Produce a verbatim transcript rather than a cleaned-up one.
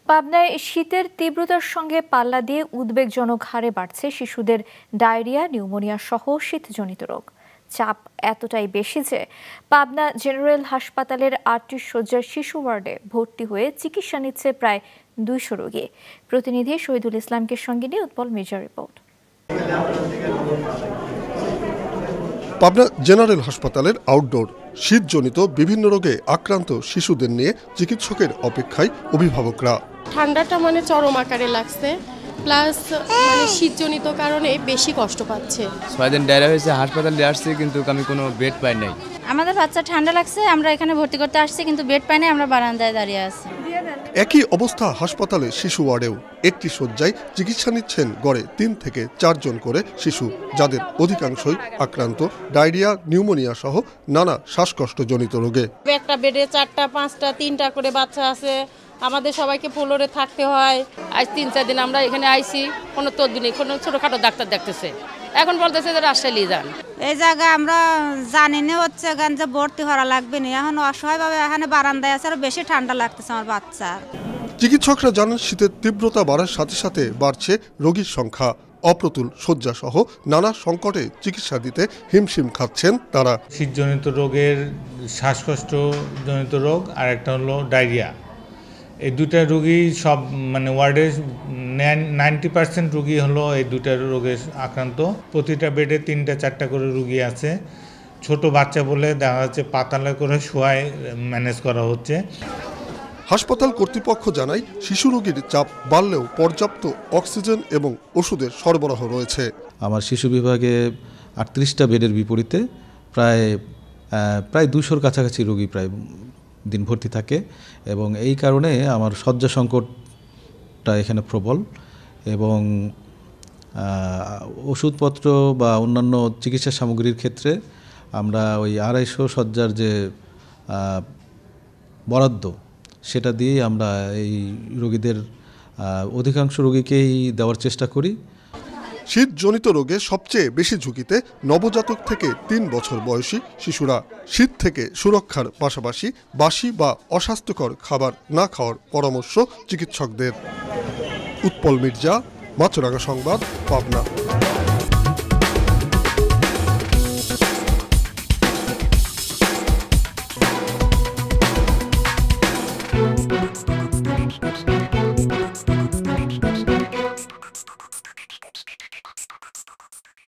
পাবনায় শীতের তীব্রতার সঙ্গে পাল্লা দিয়ে উদ্বেগজনক হারে বাড়ছে শিশুদের ডায়রিয়া, নিউমোনিয়া সহ শীতজনিত রোগ। চাপ এতটাই বেশি যে পাবনা জেনারেল হাসপাতালের আটত্রিশ শয্যার শিশু ওয়ার্ডে ভর্তি হয়ে চিকিৎসা নিচ্ছে প্রায় দুইশো রোগী। প্রতিনিধি শহীদুল ইসলামকে সঙ্গে নিয়ে উৎপল মির্জার রিপোর্ট। পাবনা জেনারেল হাসপাতালের আউটডোর শীতজনিত বিভিন্ন রোগে আক্রান্ত শিশুদের নিয়ে চিকিৎসকের অপেক্ষায় অভিভাবকরা। ঠান্ডাটা মানে চরম আকারে লাগছে, প্লাস মানে শীতজনিত কারণে বেশি কষ্ট পাচ্ছে। ছয় দিন ডায়রিয়া হয়েছে, হাসপাতালে আসছি কিন্তু আমি কোনো বেড পাই নাই। আমাদের বাচ্চা ঠান্ডা লাগছে, আমরা এখানে ভর্তি করতে আসছি কিন্তু বেড পাই নাই, আমরা বারান্দায় দাঁড়িয়ে আছি। একই অবস্থা হাসপাতালে শিশু ওয়ার্ডেও। একটি শয্যায় চিকিৎসা নিচ্ছেন গড়ে তিন থেকে চারজন করে শিশু, যাদের অধিকাংশই আক্রান্ত ডায়রিয়া, নিউমোনিয়া সহ নানা শ্বাসকষ্টজনিত রোগে। একটা বেডে চারটা পাঁচটা তিনটা করে বাচ্চা আছে, আমাদের সবাইকে ফ্লোরে থাকতে হয়। আজ তিন চার দিন আমরা এখানে আইছি, কোনো তদবির নেই, কোনো ছোটখাটো ডাক্তার দেখতেছে, এখন বলতেছে যে রাজশাহী যান। এই জায়গায় আমরা জানি না হচ্ছে গান যে ভর্তি হওয়া লাগবে না, এখন অসহায়ভাবে এখানে বারান্দায় আছে, আর বেশি ঠান্ডা লাগতেছে আমার বাচ্চার। চিকিৎসকরা জানান শীতের তীব্রতা বাড়ার সাথে সাথে বাড়ছে রোগীর সংখ্যা। অপ্রতুল শয্যা সহ নানা সংকটে চিকিৎসা দিতে হিমশিম খাচ্ছেন তারা। শীতজনিত রোগের শ্বাসকষ্টজনিত রোগ আর একটা হলো ডায়রিয়া, এই দুটা রোগী সব মানে ওয়ার্ডের নাইনটি পার্সেন্ট রোগী হলো এই দুটা রোগে আক্রান্ত। প্রতিটা বেডে তিনটা চারটা করে রোগী আছে। ছোট বাচ্চা বলে দেখা যাচ্ছে পাতালে করে শোয়ায় ম্যানেজ করা হচ্ছে। হাসপাতাল কর্তৃপক্ষ জানায় শিশু রোগীর চাপ বাড়লেও পর্যাপ্ত অক্সিজেন এবং ওষুধের সরবরাহ রয়েছে। আমার শিশু বিভাগে আটত্রিশটা বেডের বিপরীতে প্রায় প্রায় দুশোর কাছাকাছি রোগী প্রায় দিন ভর্তি থাকে, এবং এই কারণে আমার শয্যা সংকটটা এখানে প্রবল, এবং ওষুধপত্র বা অন্যান্য চিকিৎসা সামগ্রীর ক্ষেত্রে আমরা ওই আড়াইশো শয্যার যে বরাদ্দ সেটা দিয়েই আমরা এই রোগীদের অধিকাংশ রোগীকেই দেওয়ার চেষ্টা করি। শীতজনিত রোগে সবচেয়ে বেশি ঝুঁকিতে নবজাতক থেকে তিন বছর বয়সী শিশুরা। শীত থেকে সুরক্ষার পাশাপাশি বাসি বা অস্বাস্থ্যকর খাবার না খাওয়ার পরামর্শ চিকিৎসকদের। উৎপল মির্জা, মাছরাঙা সংবাদ, পাবনা।